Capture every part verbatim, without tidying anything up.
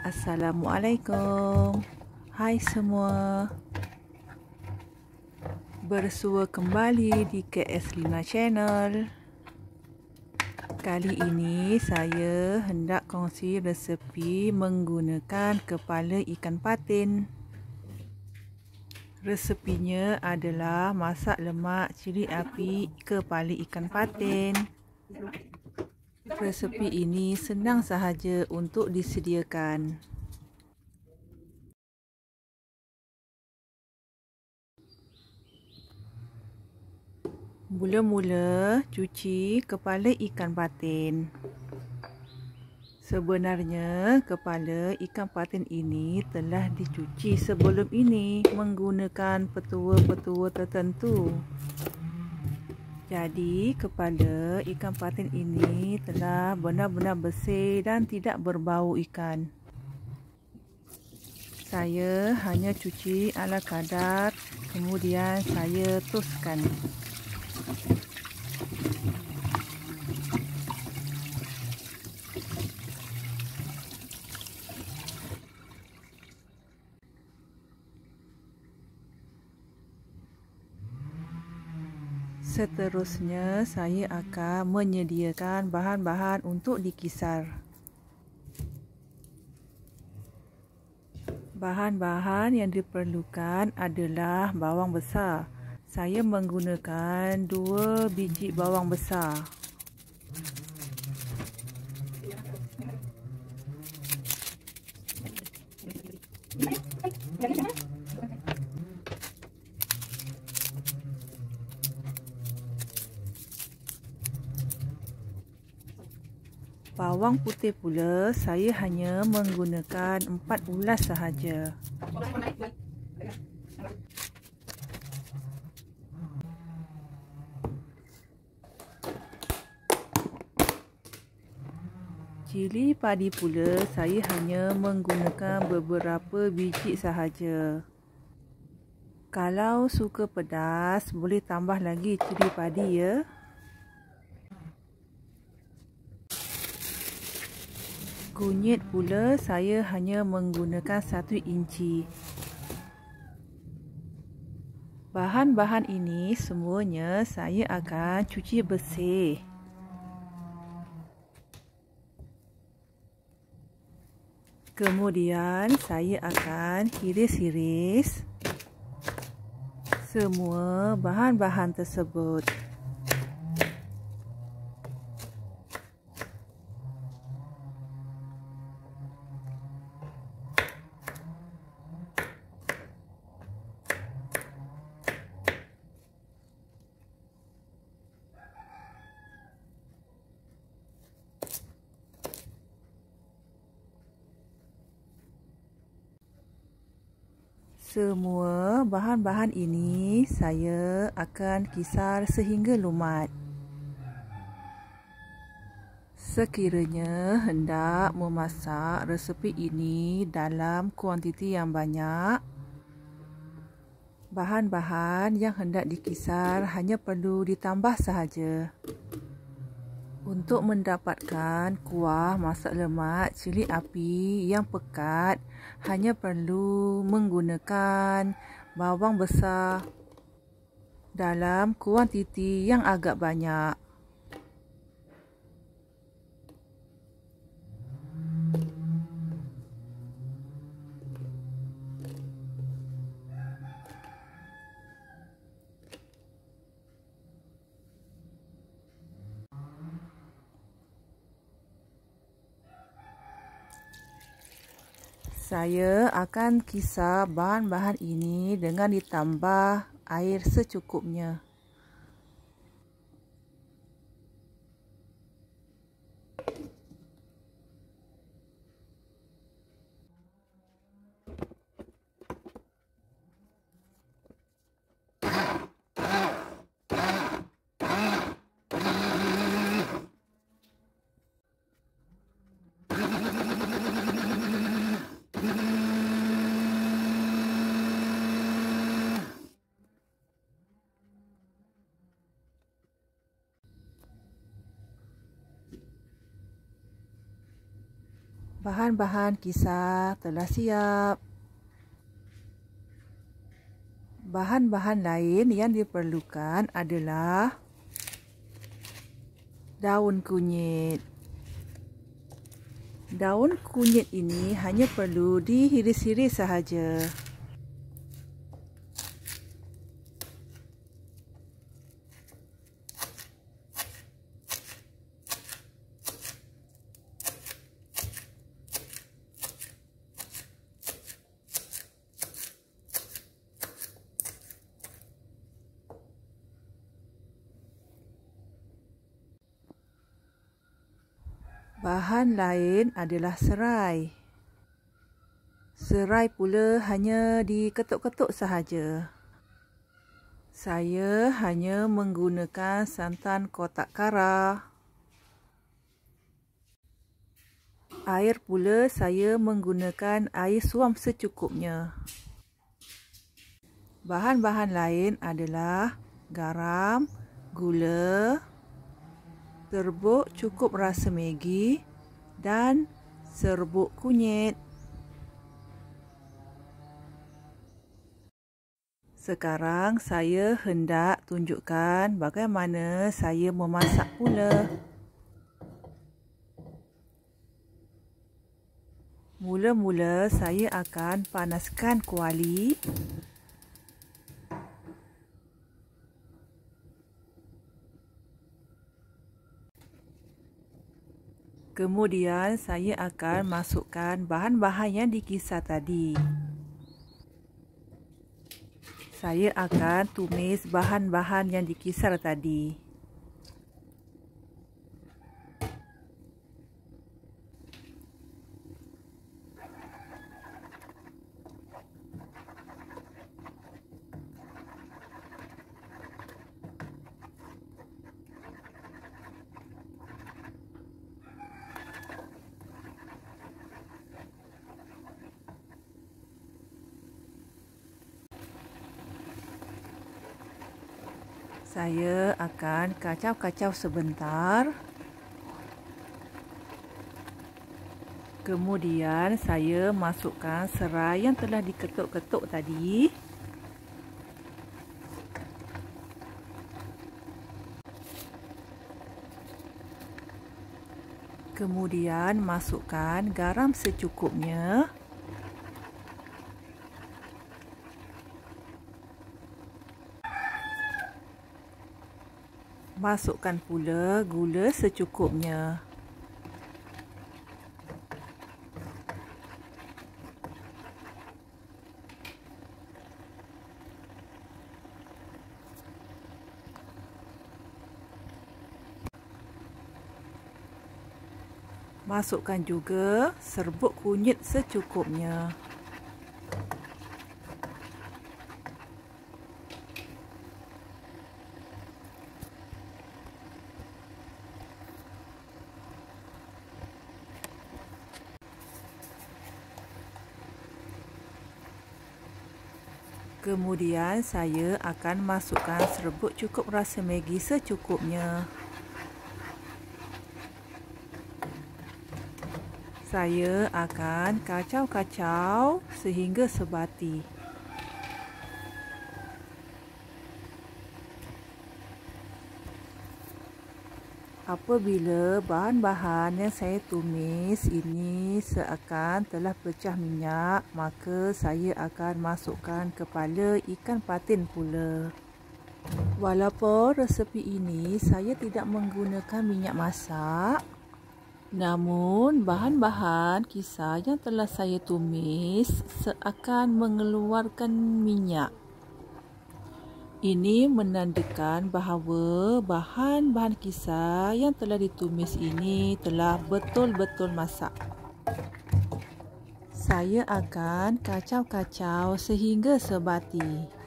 Assalamualaikum. Hai semua. Bersua kembali di K S Lina Channel. Kali ini saya hendak kongsi resepi menggunakan kepala ikan patin. Resepinya adalah masak lemak cili api kepala ikan patin. Resepi ini senang sahaja untuk disediakan. Mula-mula cuci kepala ikan patin. Sebenarnya kepala ikan patin ini telah dicuci sebelum ini menggunakan petua-petua tertentu. Jadi kepala ikan patin ini telah benar-benar bersih dan tidak berbau ikan. Saya hanya cuci ala kadar, kemudian saya toskan. Seterusnya, saya akan menyediakan bahan-bahan untuk dikisar. Bahan-bahan yang diperlukan adalah bawang besar. Saya menggunakan dua biji bawang besar. Bawang putih pula saya hanya menggunakan empat ulas sahaja. Cili padi pula saya hanya menggunakan beberapa biji sahaja. Kalau suka pedas boleh tambah lagi cili padi ya. Kunyit pula saya hanya menggunakan satu inci. Bahan-bahan ini semuanya saya akan cuci bersih. Kemudian saya akan iris-iris semua bahan-bahan tersebut. Semua bahan-bahan ini saya akan kisar sehingga lumat. Sekiranya hendak memasak resepi ini dalam kuantiti yang banyak, bahan-bahan yang hendak dikisar hanya perlu ditambah sahaja. Untuk mendapatkan kuah masak lemak cili api yang pekat, hanya perlu menggunakan bawang besar dalam kuantiti yang agak banyak. Saya akan kisar bahan-bahan ini dengan ditambah air secukupnya. Bahan-bahan kisar telah siap. Bahan-bahan lain yang diperlukan adalah daun kunyit. Daun kunyit ini hanya perlu dihiris-hiris sahaja. Bahan lain adalah serai. Serai pula hanya diketuk-ketuk sahaja. Saya hanya menggunakan santan kotak kara. Air pula saya menggunakan air suam secukupnya. Bahan-bahan lain adalah garam, gula, serbuk cukup rasa Maggi dan serbuk kunyit. Sekarang saya hendak tunjukkan bagaimana saya memasak pula. Mula-mula saya akan panaskan kuali. Kemudian saya akan masukkan bahan-bahan yang dikisar tadi. Saya akan tumis bahan-bahan yang dikisar tadi. Saya akan kacau-kacau sebentar. Kemudian saya masukkan serai yang telah diketuk-ketuk tadi. Kemudian masukkan garam secukupnya. Masukkan pula gula secukupnya. Masukkan juga serbuk kunyit secukupnya. Kemudian saya akan masukkan serbuk cukup rasa Maggi secukupnya. Saya akan kacau-kacau sehingga sebati. Apabila bahan-bahan yang saya tumis ini seakan telah pecah minyak, maka saya akan masukkan kepala ikan patin pula. Walaupun resepi ini saya tidak menggunakan minyak masak, namun bahan-bahan kisar yang telah saya tumis seakan mengeluarkan minyak. Ini menandakan bahawa bahan-bahan kisar yang telah ditumis ini telah betul-betul masak. Saya akan kacau-kacau sehingga sebati.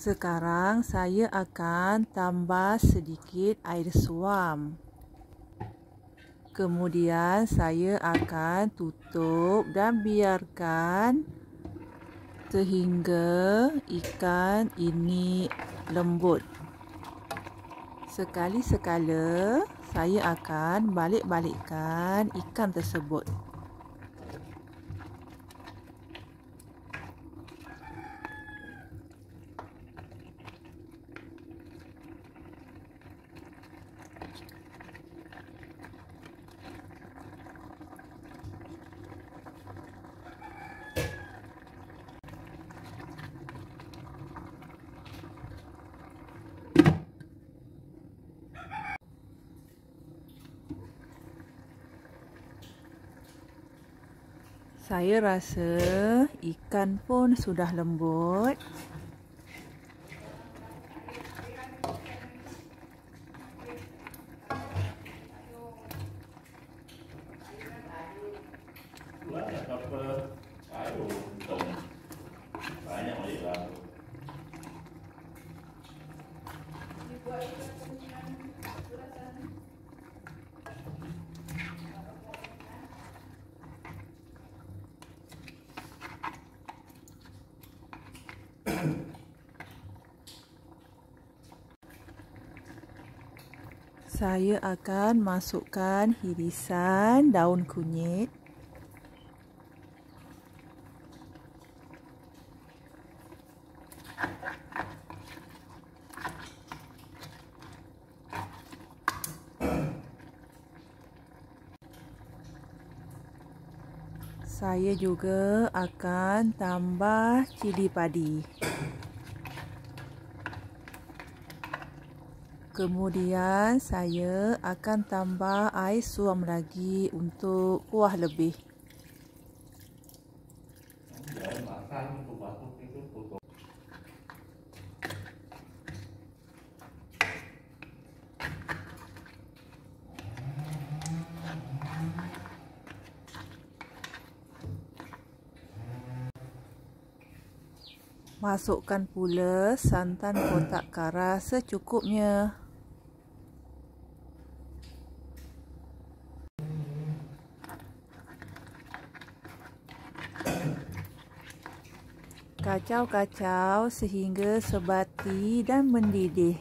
Sekarang saya akan tambah sedikit air suam. Kemudian saya akan tutup dan biarkan sehingga ikan ini lembut. Sekali-sekala saya akan balik-balikkan ikan tersebut. Saya rasa ikan pun sudah lembut. Saya akan masukkan irisan daun kunyit. Saya juga akan tambah cili padi. Kemudian saya akan tambah air suam lagi untuk kuah lebih. Masukkan pula santan kotak kara secukupnya. Kacau-kacau sehingga sebati dan mendidih.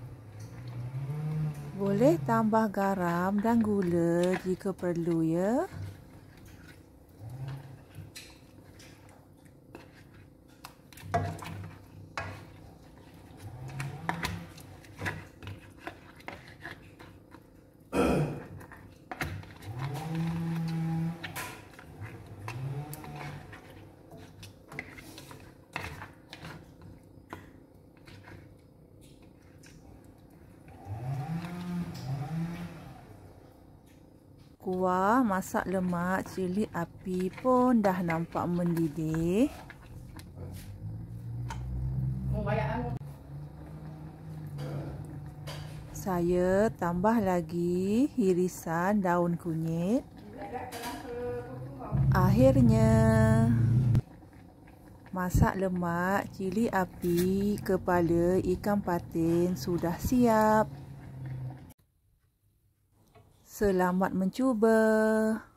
Boleh tambah garam dan gula jika perlu ya. Kuah masak lemak cili api pun dah nampak mendidih. Saya tambah lagi irisan daun kunyit. Akhirnya, masak lemak cili api kepala ikan patin sudah siap. Selamat mencuba.